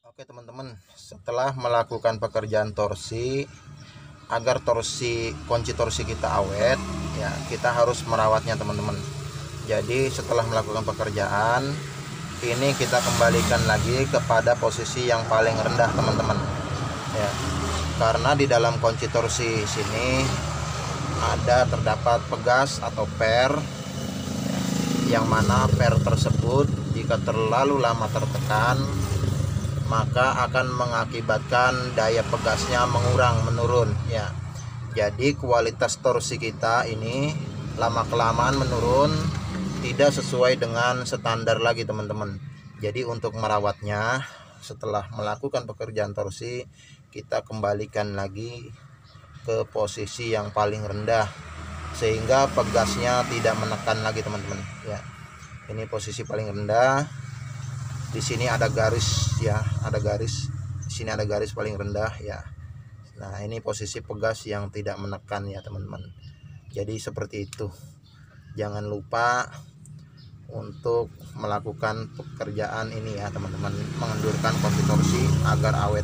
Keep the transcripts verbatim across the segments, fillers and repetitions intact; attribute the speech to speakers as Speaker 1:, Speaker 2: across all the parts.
Speaker 1: Oke teman-teman, setelah melakukan pekerjaan torsi, agar torsi kunci torsi kita awet, ya kita harus merawatnya teman-teman. Jadi setelah melakukan pekerjaan ini, kita kembalikan lagi kepada posisi yang paling rendah teman-teman, ya karena di dalam kunci torsi sini ada terdapat pegas atau per, yang mana per tersebut jika terlalu lama tertekan maka akan mengakibatkan daya pegasnya mengurang, menurun ya. Jadi kualitas torsi kita ini lama kelamaan menurun, tidak sesuai dengan standar lagi teman-teman. Jadi untuk merawatnya, setelah melakukan pekerjaan torsi, kita kembalikan lagi ke posisi yang paling rendah sehingga pegasnya tidak menekan lagi teman-teman ya. Ini posisi paling rendah. Di sini ada garis ya, ada garis. Di sini ada garis paling rendah ya. Nah, ini posisi pegas yang tidak menekan ya, teman-teman. Jadi seperti itu. Jangan lupa untuk melakukan pekerjaan ini ya, teman-teman. Mengendurkan kunci torsi agar awet.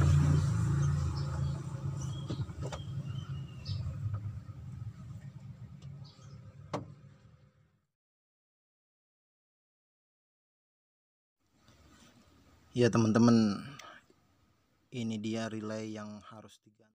Speaker 1: Ya, teman-teman. Ini dia relay yang harus diganti.